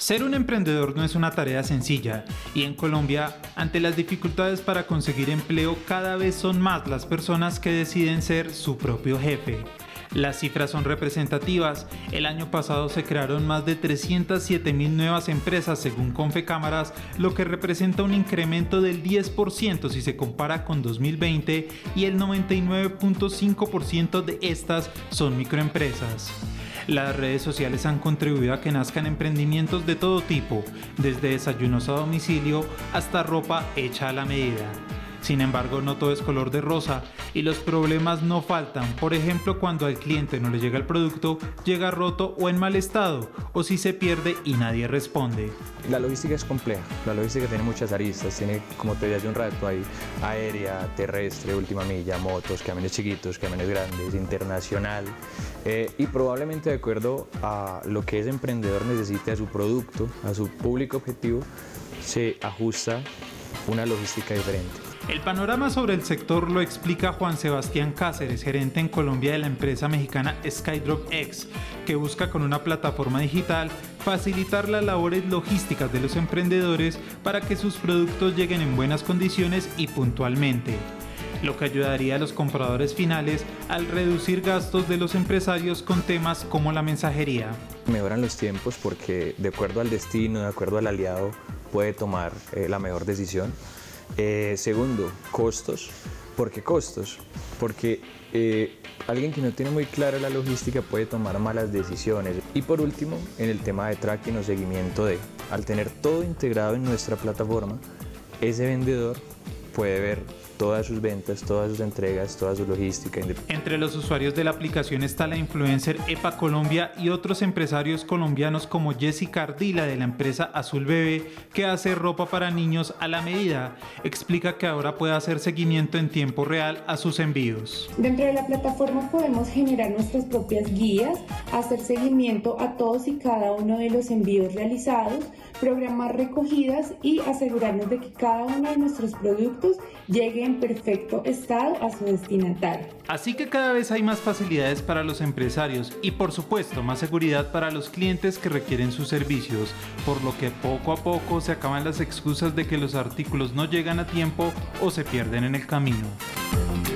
Ser un emprendedor no es una tarea sencilla y en Colombia, ante las dificultades para conseguir empleo, cada vez son más las personas que deciden ser su propio jefe. Las cifras son representativas. El año pasado se crearon más de 307,000 nuevas empresas según Confecámaras, lo que representa un incremento del 10% si se compara con 2020 y el 99.5% de estas son microempresas. Las redes sociales han contribuido a que nazcan emprendimientos de todo tipo, desde desayunos a domicilio hasta ropa hecha a la medida. Sin embargo, no todo es color de rosa y los problemas no faltan. Por ejemplo, cuando al cliente no le llega el producto, llega roto o en mal estado, o si se pierde y nadie responde. La logística es compleja, la logística tiene muchas aristas, tiene, como te decía hace un rato, ahí aérea, terrestre, última milla, motos, camiones chiquitos, camiones grandes, internacional, y probablemente de acuerdo a lo que ese emprendedor necesite, a su producto, a su público objetivo, se ajusta una logística diferente. El panorama sobre el sector lo explica Juan Sebastián Cáceres, gerente en Colombia de la empresa mexicana SkyDropX, que busca con una plataforma digital facilitar las labores logísticas de los emprendedores para que sus productos lleguen en buenas condiciones y puntualmente, lo que ayudaría a los compradores finales al reducir gastos de los empresarios con temas como la mensajería. Mejoran los tiempos porque de acuerdo al destino, de acuerdo al aliado, puede tomar la mejor decisión. Segundo, costos. ¿Por qué costos? Porque alguien que no tiene muy clara la logística puede tomar malas decisiones. Y por último, en el tema de tracking o seguimiento al tener todo integrado en nuestra plataforma, ese vendedor puede ver todas sus ventas, todas sus entregas, toda su logística. Entre los usuarios de la aplicación está la influencer Epa Colombia y otros empresarios colombianos como Jessica Ardila de la empresa Azul Bebé, que hace ropa para niños a la medida. Explica que ahora puede hacer seguimiento en tiempo real a sus envíos. Dentro de la plataforma podemos generar nuestras propias guías, hacer seguimiento a todos y cada uno de los envíos realizados, programar recogidas y asegurarnos de que cada uno de nuestros productos llegue en perfecto estado a su destinatario. Así que cada vez hay más facilidades para los empresarios y por supuesto más seguridad para los clientes que requieren sus servicios, por lo que poco a poco se acaban las excusas de que los artículos no llegan a tiempo o se pierden en el camino.